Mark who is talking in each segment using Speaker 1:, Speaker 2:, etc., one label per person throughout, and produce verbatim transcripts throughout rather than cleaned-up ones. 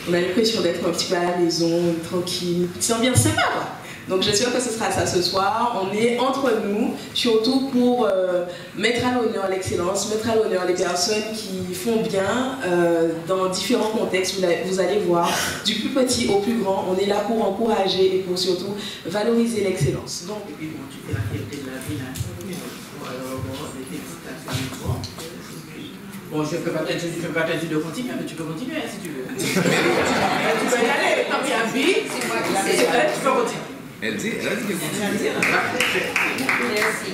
Speaker 1: on a l'impression d'être un petit peu à la maison, tranquille, petite ambiance sympa quoi. Donc j'espère que ce sera ça ce soir. On est entre nous, surtout pour euh, mettre à l'honneur l'excellence, mettre à l'honneur les personnes qui font bien euh, dans différents contextes. Vous, vous allez voir, du plus petit au plus grand, on est là pour encourager et pour surtout valoriser l'excellence. Donc,
Speaker 2: et puis bon, tu fais la fierté de la ville. Hein. Alors, bon, les félicitations. Bon, je ne peux pas te dire de continuer, mais tu peux continuer hein, si tu veux. Tu peux y aller, tant qu'il y a vie, tu peux continuer.
Speaker 3: Elle dit, elle a dit que vous
Speaker 4: Merci.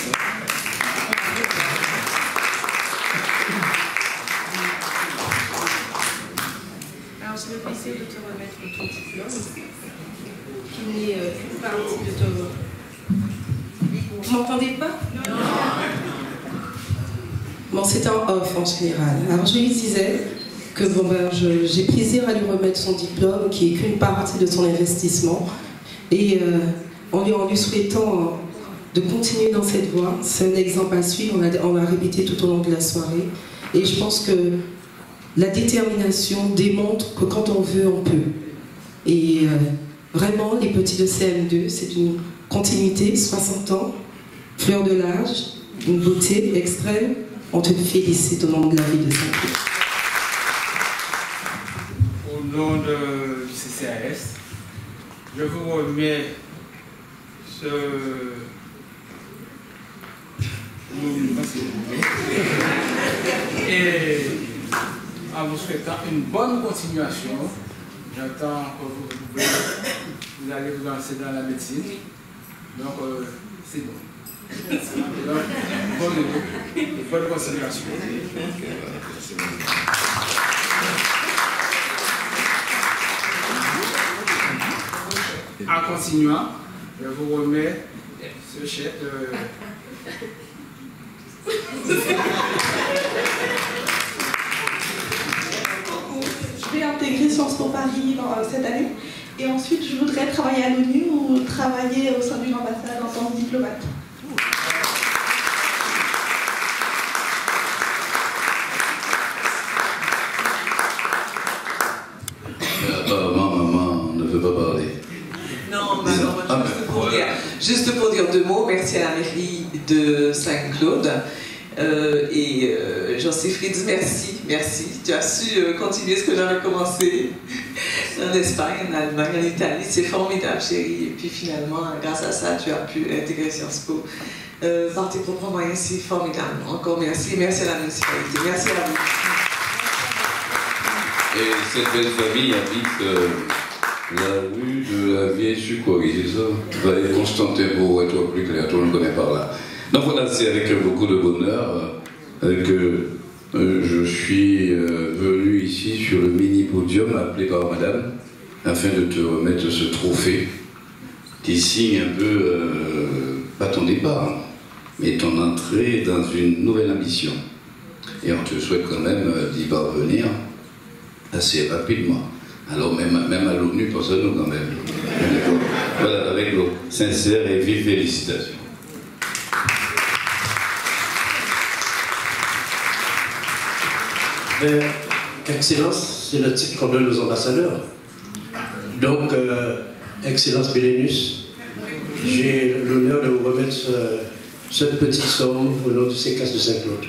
Speaker 4: Alors, c'est le plaisir de te remettre ton diplôme, qui n'est qu'une partie de ton... Vous m'entendez pas? Non.
Speaker 5: Bon, c'était en off en général. Alors, je lui disais que bon, ben, j'ai plaisir à lui remettre son diplôme, qui est qu'une partie de son investissement. Et euh, en, lui, en lui souhaitant de continuer dans cette voie, c'est un exemple à suivre, on a, on a répété tout au long de la soirée. Et je pense que la détermination démontre que quand on veut, on peut. Et euh, vraiment, les petits de C M deux, c'est une continuité, soixante ans, fleur de l'âge, une beauté extrême. On te félicite au nom de la vie de Saint-Claude.
Speaker 6: Au nom de C C A S, je vous remets ce... Et en vous souhaitant une bonne continuation, j'entends que vous, pouvez, vous allez vous lancer dans la médecine, donc euh, c'est bon. Donc, bonne, bonne continuation. En continuant, je vous remets ce chèque de...
Speaker 7: Je vais intégrer Sciences Po Paris dans, cette année et ensuite je voudrais travailler à l'ONU ou travailler au sein d'une ambassade en tant que diplomate.
Speaker 3: Apparemment, maman ne veut pas parler.
Speaker 8: Non, maman, ah, juste, ben, pour voilà. dire, juste pour dire deux mots, merci à la mairie de Saint-Claude. Euh, et euh, Jean-Siegfried, merci, merci. Tu as su euh, continuer ce que j'avais commencé en Espagne, en Allemagne, en Italie. C'est formidable, chérie. Et puis finalement, grâce à ça, tu as pu intégrer Sciences Po. Euh, par tes propres moyens, c'est formidable. Encore merci. Merci à la municipalité. Merci à vous.
Speaker 3: Et cette belle famille habite euh, la rue de la Vieille Succoirie, c'est ça? Valet Constantin, pour être plus clair, tout le monde connaît par là. Donc voilà, c'est avec beaucoup de bonheur euh, que euh, je suis euh, venu ici sur le mini-podium appelé par madame, afin de te remettre ce trophée qui signe un peu, euh, pas ton départ, mais ton entrée dans une nouvelle ambition. Et on te souhaite quand même euh, d'y parvenir assez rapidement. Alors même, même à l'ONU, pense à nous quand même. Voilà, avec nos sincères et vives félicitations.
Speaker 9: Mais, Excellence, c'est le titre qu'on donne aux ambassadeurs. Donc, euh, Excellence Bélénus, j'ai l'honneur de vous remettre ce, cette petite somme au nom de C C A S de Saint-Claude.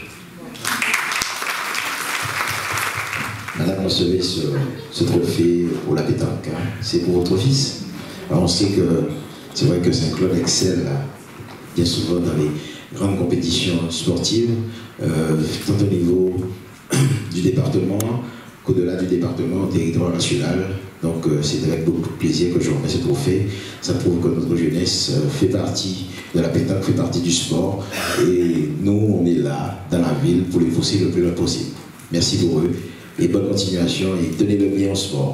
Speaker 10: Madame, recevez ce, ce trophée pour la pétanque. C'est pour votre fils. Alors, on sait que c'est vrai que Saint-Claude excelle bien souvent dans les grandes compétitions sportives, euh, tant au niveau du département qu'au-delà du département, au territoire national. Donc euh, c'est avec beaucoup de plaisir que je remets ce trophée. Ça prouve que notre jeunesse euh, fait partie de la pétanque, fait partie du sport. Et nous, on est là, dans la ville, pour les pousser le plus loin possible. Merci pour eux. Et bonne continuation et tenez-le bien au sport.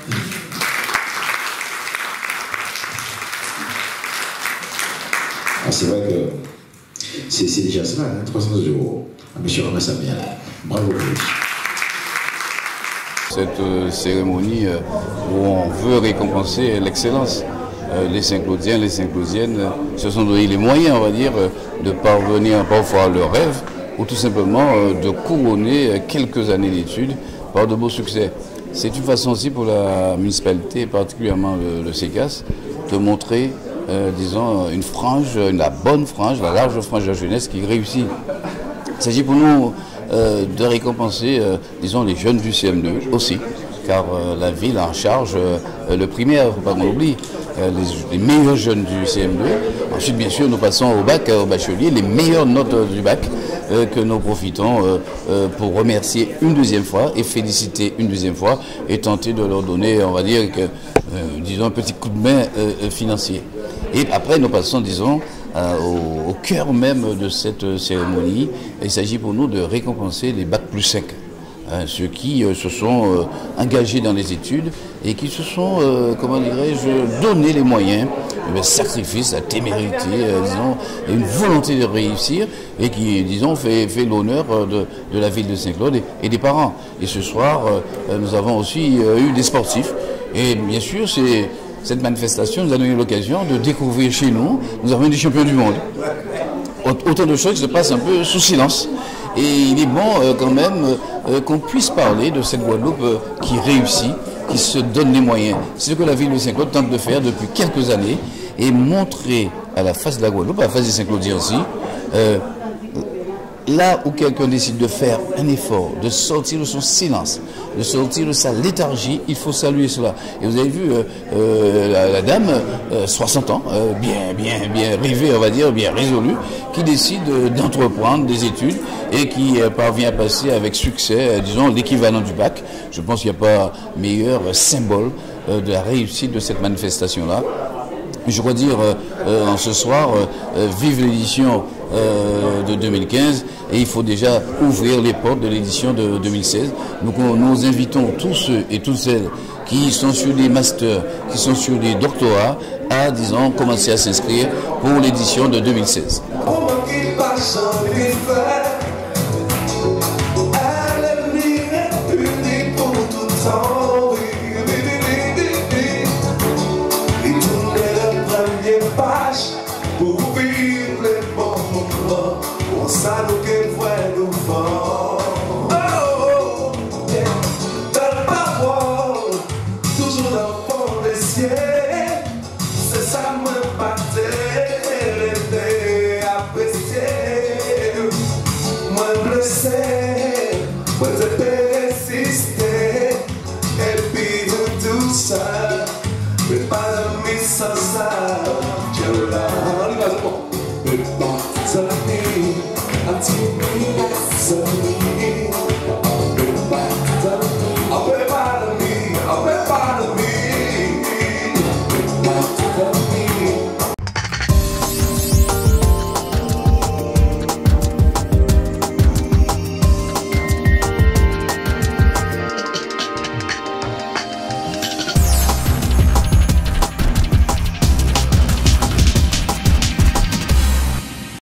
Speaker 10: C'est vrai que c'est déjà cela, hein, trois cents euros. Ah, monsieur, on remet ça bien là. Bravo.
Speaker 11: Cette euh, cérémonie euh, où on veut récompenser l'excellence. Euh, les Saint-Claudiens, les Saint-Claudiennes euh, se sont donné les moyens, on va dire, euh, de parvenir parfois à leurs rêves ou tout simplement euh, de couronner quelques années d'études par de beaux succès. c'est une façon aussi pour la municipalité, particulièrement le, le C E C A S, de montrer, euh, disons, une frange, la bonne frange, la large frange de la jeunesse qui réussit. Il s'agit pour nous euh, de récompenser, euh, disons, les jeunes du C M deux aussi, car euh, la ville a en charge euh, le primaire, il ne faut pas qu'on l'oublie, euh, les, les meilleurs jeunes du C M deux. Ensuite, bien sûr, nous passons au bac, au bachelier, les meilleures notes euh, du bac euh, que nous profitons euh, euh, pour remercier une deuxième fois et féliciter une deuxième fois et tenter de leur donner, on va dire, que, euh, disons, un petit coup de main euh, financier. Et après, nous passons, disons, euh, au, au cœur même de cette cérémonie. Il s'agit pour nous de récompenser les bac plus cinq. Hein, ceux qui euh, se sont euh, engagés dans les études et qui se sont, euh, comment dirais-je, donné les moyens, le sacrifice, la témérité, euh, disons, et une volonté de réussir et qui, disons, fait, fait l'honneur de, de la ville de Saint-Claude et, et des parents. Et ce soir, euh, nous avons aussi euh, eu des sportifs. Et bien sûr, c'est, cette manifestation nous a donné l'occasion de découvrir chez nous, nous avons des champions du monde. Autant de choses qui se passent un peu sous silence. Et il est bon euh, quand même euh, qu'on puisse parler de cette Guadeloupe euh, qui réussit, qui se donne les moyens. C'est ce que la ville de Saint-Claude tente de faire depuis quelques années et montrer à la face de la Guadeloupe, à la face des Saint-Claudiens aussi, euh, là où quelqu'un décide de faire un effort, de sortir de son silence, de sortir de sa léthargie, il faut saluer cela. Et vous avez vu euh, euh, la, la dame, euh, soixante ans, euh, bien, bien, bien rivée, on va dire, bien résolue, qui décide euh, d'entreprendre des études et qui euh, parvient à passer avec succès, euh, disons, l'équivalent du bac. Je pense qu'il n'y a pas meilleur symbole euh, de la réussite de cette manifestation-là. Je crois dire, euh, euh, en ce soir, euh, vive l'édition euh, de deux mille quinze et il faut déjà ouvrir les portes de l'édition de deux mille seize. Donc nous invitons tous ceux et toutes celles qui sont sur des masters, qui sont sur des doctorats, à, disons, commencer à s'inscrire pour l'édition de deux mille seize.